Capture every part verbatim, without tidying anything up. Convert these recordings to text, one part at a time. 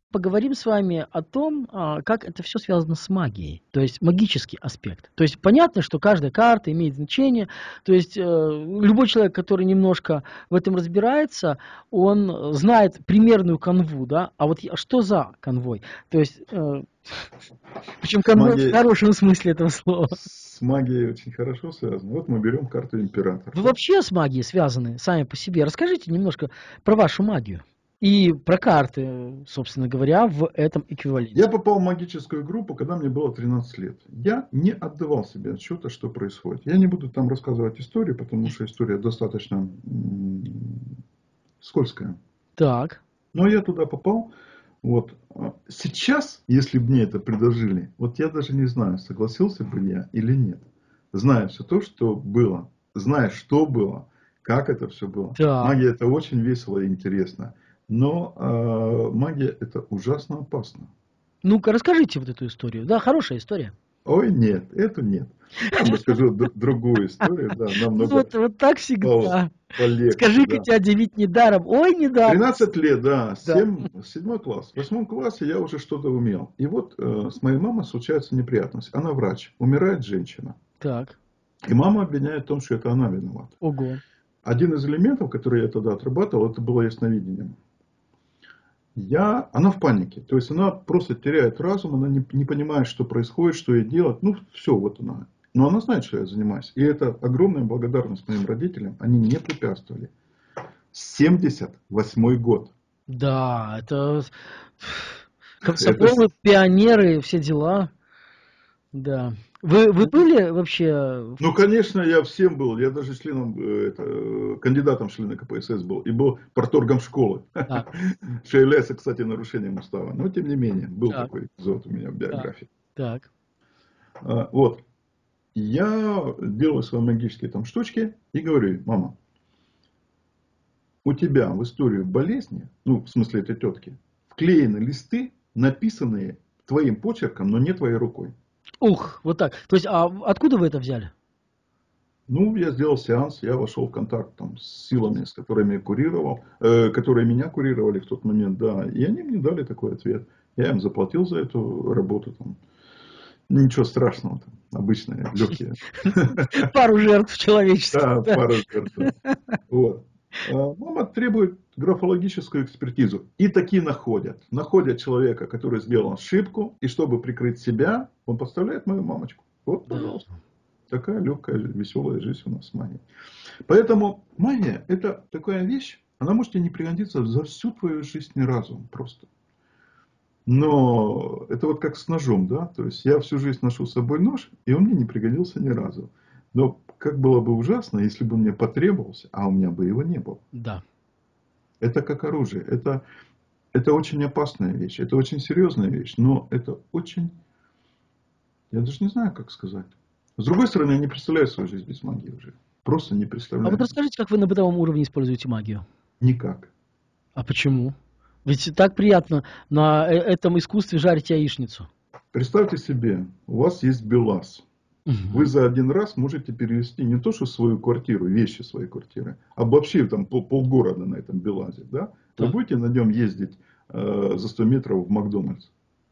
поговорим с вами о том, а, как это все связано с магией, то есть магический аспект. То есть понятно, что каждая карта имеет значение, то есть э, любой человек, который немножко в этом разбирается, он знает примерную канву, да, а вот я- что за конвой? То есть, э, причем С конвой в магией, хорошем смысле этого слова. с магией очень хорошо связано. Вот мы берем карту император. Вы Да? вообще с магией связаны сами по себе. Расскажите немножко про вашу магию и про карты, собственно говоря, в этом Я эквиваленте. попал в магическую группу, когда мне было тринадцать лет. Я не отдавал себе отчета, что происходит. Я не буду там рассказывать историю, потому что история достаточно м, скользкая. Так. Но я туда попал. Вот. А сейчас, если бы мне это предложили, вот я даже не знаю, согласился бы я или нет. Зная все то, что было, зная, что было, как это все было. Так. Магия это очень весело и интересно. Но э, магия это ужасно опасно. Ну-ка, расскажите вот эту историю. Да, хорошая история. Ой, нет, это нет. Я вам расскажу д- другую историю, да, Ну намного вот, вот так по- всегда. полегче, Скажи-ка, да. дядя, ведь не даром. Ой, не даром. тринадцать лет, да, Да. семь, седьмой класс. В восьмом классе я уже что-то умел. И вот э, с моей мамой случается неприятность. Она врач, умирает женщина. Так. И мама обвиняет в том, что это она виновата. Ого. Один из элементов, который я тогда отрабатывал, это было ясновидение. Я, она в панике. То есть она просто теряет разум, она не, не понимает, что происходит, что ей делать. Ну, все, вот она. Но она знает, что я занимаюсь. И это огромная благодарность моим родителям. Они не препятствовали. семьдесят восьмой год. Да, это Это, с- комсомолы, пионеры, все дела. Да. Вы, вы были вообще в ну, конечно, я всем был. Я даже членом, э, это, э, кандидатом в члены ка пэ эс эс был. И был парторгом школы. Так, Что является, кстати, нарушением устава. Но, тем не менее, был так, такой эпизод у меня в так, биографии. так. А, Вот. Я делаю свои магические там штучки и говорю ей: мама, у тебя в историю болезни, ну, в смысле этой тетки, вклеены листы, написанные твоим почерком, но не твоей рукой. Ух, вот так. То есть, а откуда вы это взяли? Ну, я сделал сеанс, я вошел в контакт там, с силами, с которыми я курировал, э, которые меня курировали в тот момент, да, и они мне дали такой ответ. Я им заплатил за эту работу, там, ничего страшного, там, обычные, легкие. Пару жертв человеческих, Да, да. пара жертв, да. Вот. А мама требует графологическую экспертизу. И такие находят. Находят человека, который сделал ошибку, и чтобы прикрыть себя, он подставляет мою мамочку. Вот, Да. пожалуйста. Такая легкая, веселая жизнь у нас с магией. Поэтому магия это такая вещь, она может тебе не пригодиться за всю твою жизнь ни разу просто. Но это вот как с ножом, да, то есть я всю жизнь ношу с собой нож, и он мне не пригодился ни разу. Но как было бы ужасно, если бы мне потребовался, а у меня бы его не было. Да. Это как оружие, это, это очень опасная вещь, это очень серьезная вещь, но это очень, я даже не знаю, как сказать. С другой стороны, я не представляю свою жизнь без магии уже. Просто не А вот представляю. расскажите, как вы на бытовом уровне используете магию? Никак. А почему? Ведь так приятно на э- этом искусстве жарить яичницу. Представьте себе, у вас есть БелАЗ. Вы Мгм. за один раз можете перевести не то, что свою квартиру, вещи своей квартиры, а вообще там пол, полгорода на этом БелАЗе. Да? Вы Так. будете на нем ездить э, за сто метров в Макдональдс?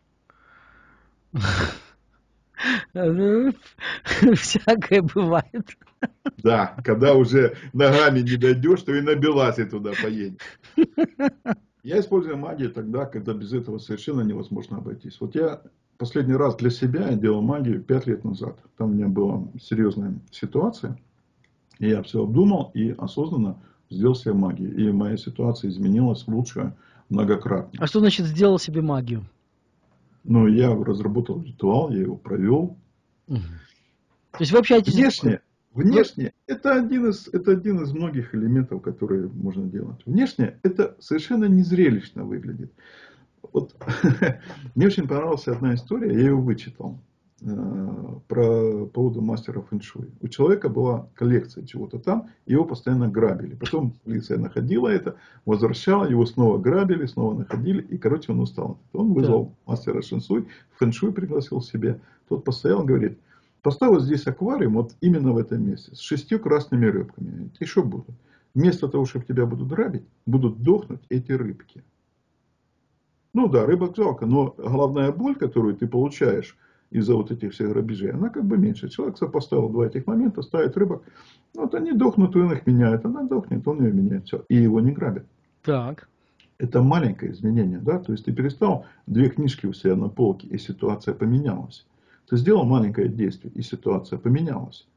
Ну, всякое бывает. Да, когда уже ногами не дойдешь, то и на БелАЗе туда поедешь. Я использую магию тогда, когда без этого совершенно невозможно обойтись. Вот я последний раз для себя делал магию пять лет назад. Там у меня была серьезная ситуация. И я все обдумал и осознанно сделал себе магию. И моя ситуация изменилась в лучшее многократно. А что значит сделал себе магию? Но я разработал ритуал, я его провел. Мгм. То есть вы общаетесь с духами? Внешне, Вы- внешне это один из, это один из многих элементов, которые можно делать. Внешне это совершенно незрелищно выглядит. Вот мне очень понравилась одна история, я ее вычитал э, про по поводу мастера фэншуй. У человека была коллекция чего-то там, его постоянно грабили. Потом полиция находила это, возвращала, его снова грабили, снова находили, и, короче, он устал. Он Так. вызвал мастера фэншуй, фэншуй пригласил себе. Тот постоял, говорит: поставь вот здесь аквариум, вот именно в этом месте, с шестью красными рыбками. И что будут? Вместо того, чтобы тебя будут грабить, будут дохнуть эти рыбки. Ну да, рыбок жалко, но головная боль, которую ты получаешь из-за вот этих всех грабежей, она как бы меньше. Человек сопоставил два этих момента, ставит рыбок, вот они дохнут, он их меняет, она дохнет, он ее меняет, все, и его не грабят. Так. Это маленькое изменение, да, то есть ты перестал две книжки у себя на полке, и ситуация поменялась. Ты сделал маленькое действие, и ситуация поменялась.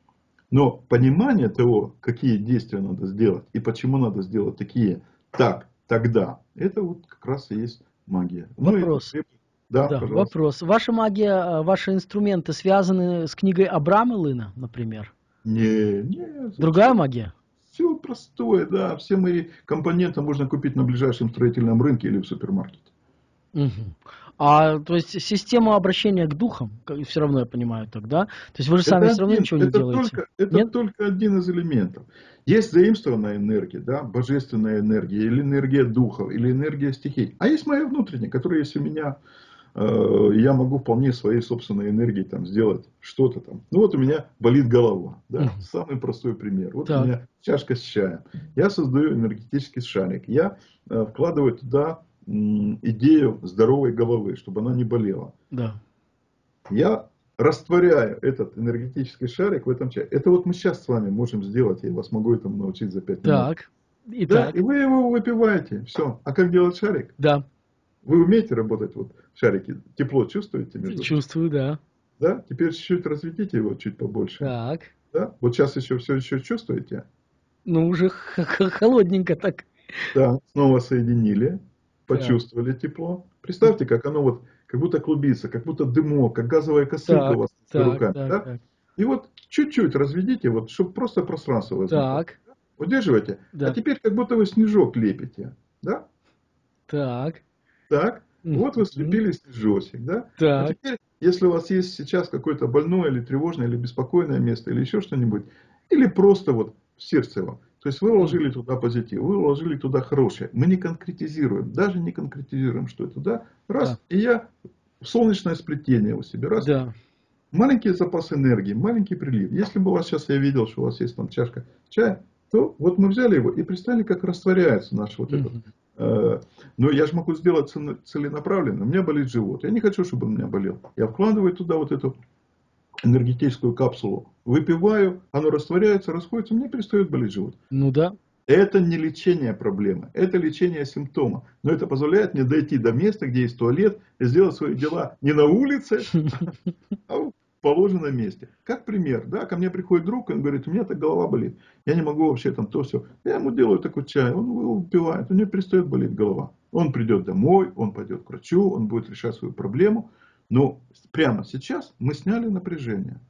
Но понимание того, какие действия надо сделать, и почему надо сделать такие, так, тогда, это вот как раз и есть магия. Ну, Вопрос. это, да, Да, пожалуйста. вопрос. Ваша магия, ваши инструменты связаны с книгой Абрама Лына, например? Не, не, Другая зачем? магия? Все простое, да. Все мои компоненты можно купить на ближайшем строительном рынке или в супермаркете. Мгм. А, то есть система обращения к духам, все равно я понимаю тогда. То есть вы же сами Это все равно один, ничего не это делаете. только, это Нет? только один из элементов. Есть заимствованная энергия, да, божественная энергия, или энергия духов, или энергия стихий. А есть моя внутренняя, которая есть у меня. Э, я могу вполне своей собственной энергией там сделать что-то там. Ну вот у меня болит голова, да, Мгм. самый простой пример. Вот у Так, меня чашка с чаем. Я создаю энергетический шарик. Я э, вкладываю туда м, идею здоровой головы, чтобы она не болела. да. Я растворяю этот энергетический шарик в этом чае. Это вот мы сейчас с вами можем сделать, я вас могу этому научить за пять минут. Так. Да, и Итак, вы его выпиваете. Все. А как делать шарик? да, Вы умеете работать вот в шарике? Тепло чувствуете между? чувствую, да. Да? Теперь чуть-чуть разведите его чуть побольше. Так. Да? Вот сейчас еще все еще чувствуете? Ну, уже х- х- холодненько так. Да. Снова соединили. Так. Почувствовали тепло. Представьте, как оно вот, как будто клубится, как будто дымок, как газовая косынка у Так, вас за так, руками. так, Да? так. И вот чуть-чуть разведите, вот, чтобы просто пространство возникло. Так, Удерживайте. А да. теперь как будто вы снежок лепите. Да? Так. Так. Вот вы Мгм. слепили снежочек. Да? А Так. теперь, если у вас есть сейчас какое-то больное или тревожное, или беспокойное место, или еще что-нибудь, или просто вот в сердце вам. То есть вы Мгм. вложили туда позитив, вы вложили туда хорошее. Мы не конкретизируем, даже не конкретизируем, что это. Да? Да. Раз, и я в солнечное сплетение у себя. Раз, Да. маленький запас энергии, маленький прилив. Если бы у вас сейчас я видел, что у вас есть там чашка чая, то вот мы взяли его и представили, как растворяется наш вот этот. Мгм. Э, но я же могу сделать целенаправленно. У меня болит живот. Я не хочу, чтобы он у меня болел. Я вкладываю туда вот эту энергетическую капсулу, выпиваю, оно растворяется, расходится, мне перестает болеть живот. Ну да. Это не лечение проблемы, это лечение симптома. Но это позволяет мне дойти до места, где есть туалет, и сделать свои дела не на улице, а в положенном месте. Как пример, да, ко мне приходит друг, он говорит, у меня так голова болит, я не могу вообще там то все. Я ему делаю такой чай, он его выпивает, у него перестает болеть голова. Он придет домой, он пойдет к врачу, он будет решать свою проблему. Но прямо сейчас мы сняли напряжение.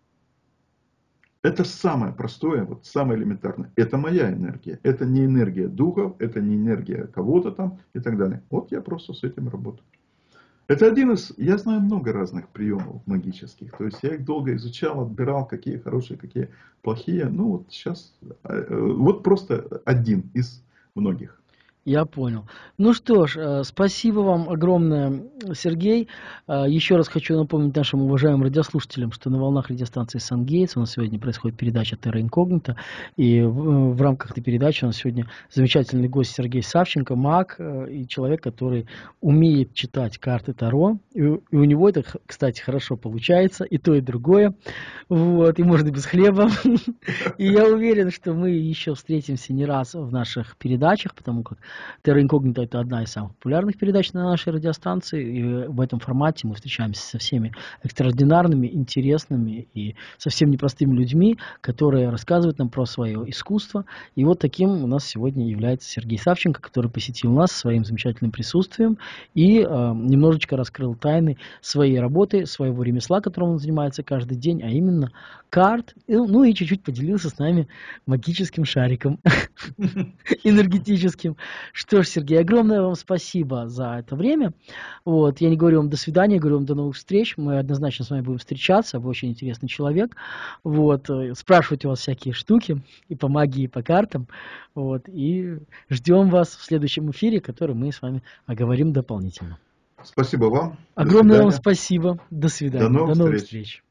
Это самое простое, вот самое элементарное. Это моя энергия. Это не энергия духов, это не энергия кого-то там и так далее. Вот я просто с этим работаю. Это один из, я знаю много разных приемов магических. То есть я их долго изучал, отбирал, какие хорошие, какие плохие. Ну вот сейчас, вот просто один из многих. Я понял. Ну что ж, э, спасибо вам огромное, Сергей. Э, Еще раз хочу напомнить нашим уважаемым радиослушателям, что на волнах радиостанции Сан-Гейтс у нас сегодня происходит передача Терра Инкогнита. И в, в рамках этой передачи у нас сегодня замечательный гость Сергей Савченко, маг э, и человек, который умеет читать карты Таро. И, у и у него это, х- кстати, хорошо получается, и то, и другое. Вот, и можно без хлеба. И я уверен, что мы еще встретимся не раз в наших передачах, потому как Терра Инкогнита — это одна из самых популярных передач на нашей радиостанции, и в этом формате мы встречаемся со всеми экстраординарными, интересными и совсем непростыми людьми, которые рассказывают нам про свое искусство. И вот таким у нас сегодня является Сергей Савченко, который посетил нас своим замечательным присутствием и э, немножечко раскрыл тайны своей работы, своего ремесла, которым он занимается каждый день, а именно карт, и, ну и чуть-чуть поделился с нами магическим шариком энергетическим. Что ж, Сергей, огромное вам спасибо за это время. Вот, я не говорю вам до свидания, говорю вам до новых встреч. Мы однозначно с вами будем встречаться. Вы очень интересный человек. Вот, э, спрашивать у вас всякие штуки и по магии, и по картам. Вот, и ждем вас в следующем эфире, который мы с вами оговорим дополнительно. Спасибо вам. До Огромное вам свидания. спасибо. До До свидания. новых До новых встреч. встреч.